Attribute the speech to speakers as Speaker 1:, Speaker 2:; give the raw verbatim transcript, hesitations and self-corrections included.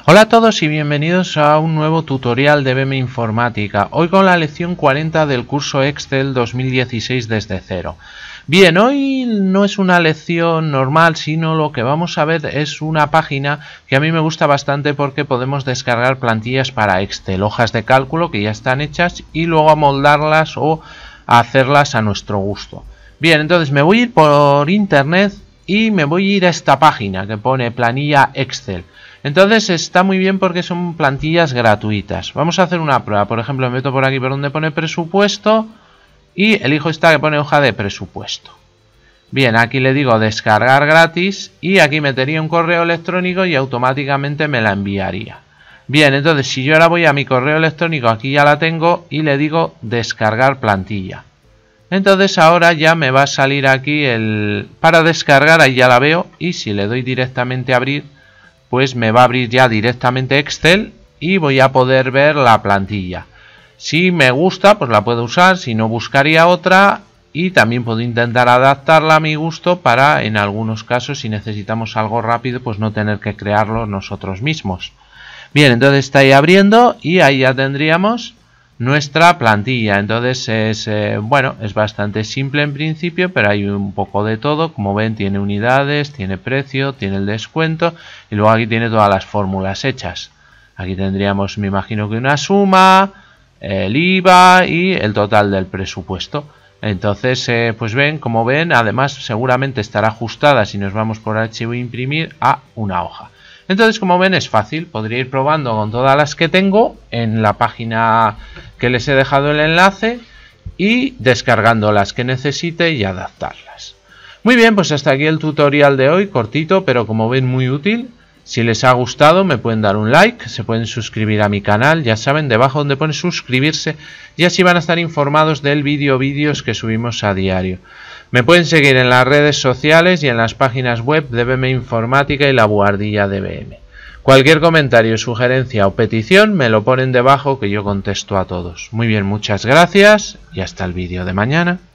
Speaker 1: Hola a todos y bienvenidos a un nuevo tutorial de B M Informática, hoy con la lección cuarenta del curso Excel dos mil dieciséis desde cero. Bien, hoy no es una lección normal, sino lo que vamos a ver es una página que a mí me gusta bastante porque podemos descargar plantillas para Excel, hojas de cálculo que ya están hechas y luego amoldarlas o hacerlas a nuestro gusto. Bien, entonces me voy a ir por internet y me voy a ir a esta página que pone planilla Excel. Entonces está muy bien porque son plantillas gratuitas. Vamos a hacer una prueba. Por ejemplo, me meto por aquí por donde pone presupuesto y elijo esta que pone hoja de presupuesto. Bien, aquí le digo descargar gratis y aquí metería un correo electrónico y automáticamente me la enviaría. Bien, entonces si yo ahora voy a mi correo electrónico, aquí ya la tengo y le digo descargar plantilla. Entonces ahora ya me va a salir aquí el para descargar, ahí ya la veo, y si le doy directamente a abrir, pues me va a abrir ya directamente Excel y voy a poder ver la plantilla. Si me gusta, pues la puedo usar, si no buscaría otra y también puedo intentar adaptarla a mi gusto para, en algunos casos, si necesitamos algo rápido, pues no tener que crearlo nosotros mismos. Bien, entonces está ahí abriendo y ahí ya tendríamos nuestra plantilla. Entonces es eh, bueno, es bastante simple en principio, pero hay un poco de todo. Como ven, tiene unidades, tiene precio, tiene el descuento y luego aquí tiene todas las fórmulas hechas. Aquí tendríamos, me imagino que una suma, el I V A y el total del presupuesto. Entonces eh, pues ven, como ven, además seguramente estará ajustada si nos vamos por archivo e imprimir a una hoja. Entonces, como ven, es fácil, podría ir probando con todas las que tengo en la página que les he dejado el enlace y descargando las que necesite y adaptarlas. Muy bien, pues hasta aquí el tutorial de hoy, cortito, pero como ven muy útil. Si les ha gustado me pueden dar un like, se pueden suscribir a mi canal, ya saben, debajo donde pone suscribirse, y así van a estar informados del vídeo o vídeos que subimos a diario. Me pueden seguir en las redes sociales y en las páginas web de B M Informática y la Buhardilla de B M. Cualquier comentario, sugerencia o petición me lo ponen debajo que yo contesto a todos. Muy bien, muchas gracias y hasta el vídeo de mañana.